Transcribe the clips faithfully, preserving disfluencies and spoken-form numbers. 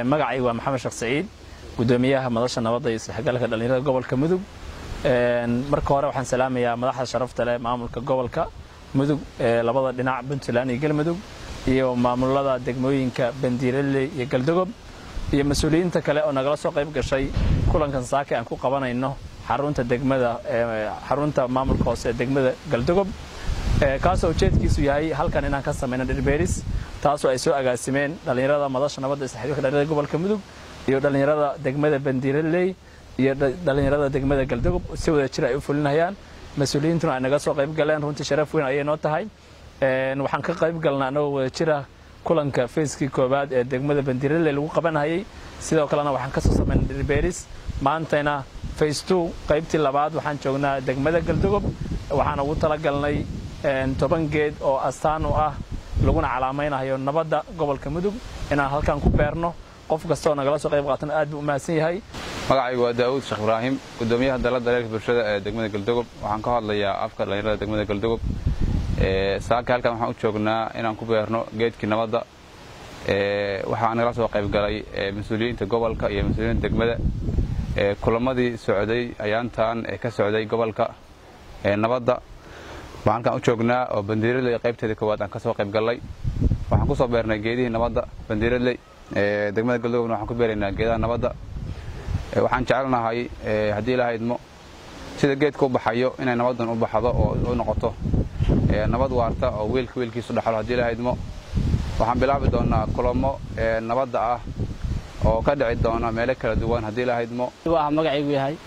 magacay waa Maxamed Sheekh Saciid gudoomiyaha madasha nabadda iyo isdhexgalka dhalinyarada gobolka Mudug marka hore waxaan salaamayaa madaxda sharafta leh maamulka gobolka Mudug labada dhinac Puntland iyo Galmudug iyo maamulada degmooyinka Bandiirale iyo Galdogob iyo mas'uuliyiinta kale oo nagala soo qayb gashay kulankan saaka aan ku qabanayno xarunta degmada xarunta maamulka hoose degmada Galdogob kaasoo ujeedkiisu yahay halkan inaan ka sameeyno dhirbeeris taasoo ay soo agaasimeen dhalinyarada madasha nabadda isdhexgalka dhalinyarada gobolka Mudug iyo dhalinyarada degmada Bandiirale iyo dhalinyarada degmada Galdogob si wada jir ay u fulinayaan mas'uuliyiintuna ay naga soo qayb galeen runtii sharaf weyn ayay noo tahay een waxaan ka qayb galnaa anoo wada jira kulanka feeskii koobaad ee degmada Bandiirale lagu qabanayay sidoo kalena waxaan ka soo sameynay dhirbeeris maantayna phase two qaybtii labaad waxaan joognaa degmada Galdogob waxaan ugu tala galnay een toban geed oo astaan u ah laguna calaamaynayo nabadda gobolka Mudug inaan halkan ku beerno qof kasta oo nagala soo qayb qaatan aad buu u mahadsan yahay magacaygu waa Daawud Sheekh Ibraahim gudoomiyaha dalada daryeelka bulshada ee degmada Galdogob waxaan ka hadlayaa afka dhalinyarada degmada Galdogob ee saaka halkan waxaan u joognaa inaan ku beerno geedkii nabadda ee waxaan nagala soo qayb galay mas'uuliyiinta gobolka iyo mas'uuliyiinta degmada ee kulamadii socday ayaantan ee ka socday gobolka ee nabadda waxaan kan u joognaa oo Bandiirale qaybteeda koowaad aan ka soo qayb galay waxaan ku soo beernay geedihii nabadda Bandiirale ee degmada Galdogob waxaan ku beeraynaa geedaha nabadda waxaan jecelnahay hadii Ilaahay idmo sida geedku baxayo inay nabadan u baxdo oo u noqoto ee nabad waarta oo weelka weelkiisu dhaxlo hadii Ilaahay idmo waxaan bilaabi doonaa kulamo ee nabadda ah oo ka dhici doona meelo kala duwan hadii Ilaahay idmo waa magacaygu yahay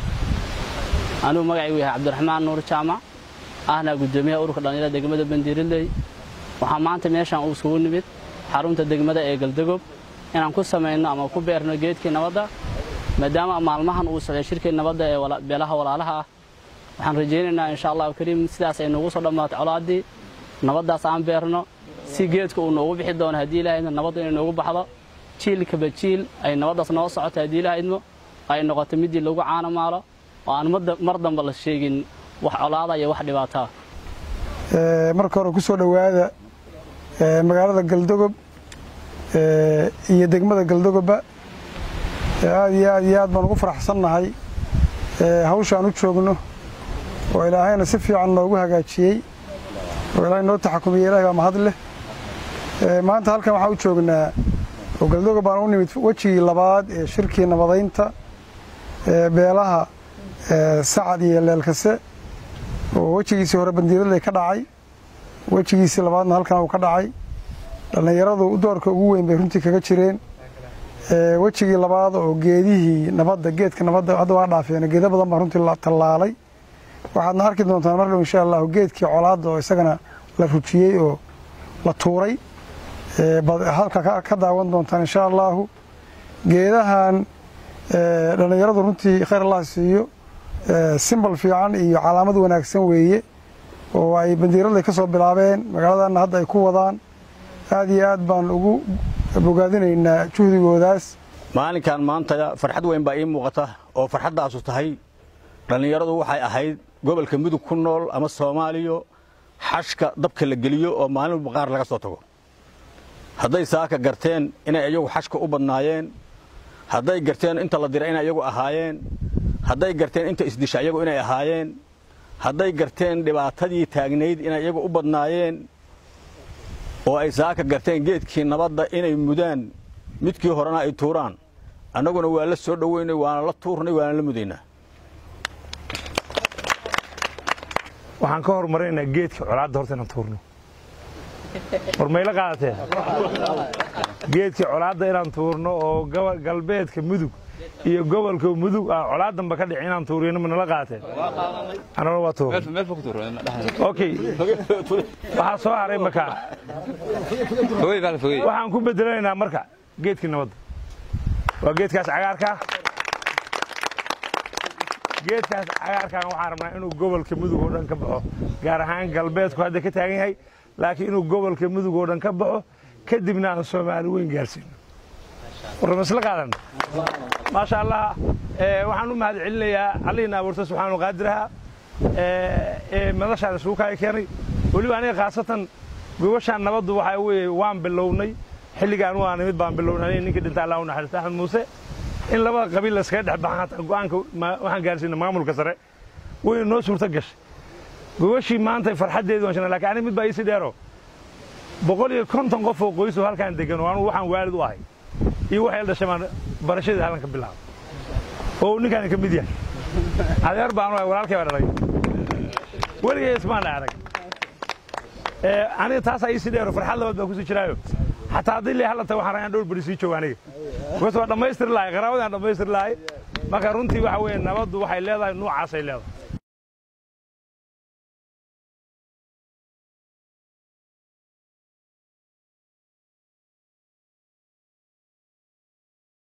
anu magacaygu yahay Cabdiraxmaan Nuur Jaamac ahna gudoomiyaha ururka dhalinyarada degmada Bandiirale waxaan maanta meeshan u soo nimid xarunta degmada ee Galdogob inaan ku sameeyno ama ku beerno geedkii nabadda maadaama maalmahan uu socday shirkii nabadda ee beelaha walaalaha ah waxaan rajaynaynaa insha Allah kariim sidaas ay noogu soo dhamaato colaadii nabaddaas aan beerno si geedka uu noogu bixi doono hadii Ilaahay nabadda inay noogu baxdo jiilka bajiil ay nabaddaas noo socoto hadii Ilaahay idmo ay noqoto midii lagu caano maalo oo aan mar dambe la sheegin wax colaada iyo wax dhibaato ee marka hore ku soo dhawaada ee magaalada Galdogob ee iyo degmada Galdogob aad iyo aad iyo aad baan ugu faraxsanahay ee hawshaan u joogno oo Ilaahayna si fiican noogu hagaajiyay oo Ilaahay noo taxakumiyay Ilaahay mahad leh ee maanta halkan waxaan u joognaa oo Galdogob baan u nimid wajigii labaad ee shirkii nabadeynta ee beelaha ee Sacad iyo Leelkase oo wajigiisii hore Bandiirale ka dhacay wajigiisii labaadna halkan uu ka dhacay dhalinyaradu u doorka ugu weyn bay runtii kaga jireen ee wajigii labaad oo geedihii nabadda geedka nabadda hadda waa dhaafeen geedo badan baa runtii la talaalay waxaadna arki doontaan mar dhow insha Allah geedkii colaad oo isagana la rujiyay oo la tuuray ee halka ka daawan doontaan insha Allah geedahan ee dhalinyaradu runtii khayr Allah siiyo simbol fiican iyo calaamad wanaagsan weeye oo ay Bandiirale ka soo bilaabeen magaaladana hadda ay ku wadaan aad iyo aad baan ugu bogaadinaynaa juhdigoodaas maalinkan maanta farxad weyn baa ii muuqata oo farxadaas u tahay dhalinyaradu waxay ahayd gobolka Mudug ku nool ama Soomaaliyo xashka dabka la geliyo oo maalin baqaar laga soo tago haday saaka garteen inay ayagu xashka u badnaayeen haday garteen inta la diray inay ayagu ahaayeen haday garteen inta isdisha ayagu inay ahaayeen haday garteen dhibaatadii taagneyd inay ayagu u badnaayeen oo ay saaka garteen geedkii nabadda inay mudaan midkii horena ay tuuraan annaguna waa la soo dhaweynay waana la tuurnay waana la mudaynaa waxaan ka hormarinaynaa geedkii colaadda horta inaan tuurno hormayla qaadatee geedkii colaadda inaan tuurno oo galbeedka Mudug iyo gobolka Mudug ah colaadan ba ka dhicin inaan tuurino ma nala qaateen anana waa tuur meel fog tuur okay waxa soo haray marka waxaan ku bedelaynaa marka geedkii nabadda waa geedkaas cagaarka geedkaas cagaarka waxaan rabnaa inuu gobolka Mudug oo dhan ka baxo gaar ahaan galbeedku hadda ka taagan yahay laakiin inuu gobolka Mudug oo dhan ka baxo kadibna aan Soomaali weyn gaarsiino warmasla qaadan ما شاء الله waxaan u mahad celinayaa Allihina abuurtay subhanahu wa qaadiraha ee madasha suuqa ay keenay waliba aniga qaasatan gobashan nabadu waxa weey waan bilownay xilligaan waa nimid baan bilownay ninkii dhinta Allah u naxariisto Axmed Muuse in labada qabiil la iska dhex baxan hata go'aanka waxaan gaarsiinay maamulka sare way noo suurta gashay gobashii maanta farxadeedu waan sheegnay laakiin mid baa ii sidheero boqol iyo konton qof oo qoys oo halkaan degan oo anu waxaan waalid u ahay iyo waxay dhashay barashada halkan ka bilaab oo ninkaan ka mid yahay adeer baan walaalkay baa dhalay weligeed ismaan arag ee aniga taas ay sidheero farxad labaad baa ku sii jiraayo حتى هذه اللي هلا توحنا عندنا بريسي شوانية بس هذا ما يصير لاي غراض هذا ما يصير لاي ما كرونتي وحوين نبض وحيل هذا نوع عسل هذا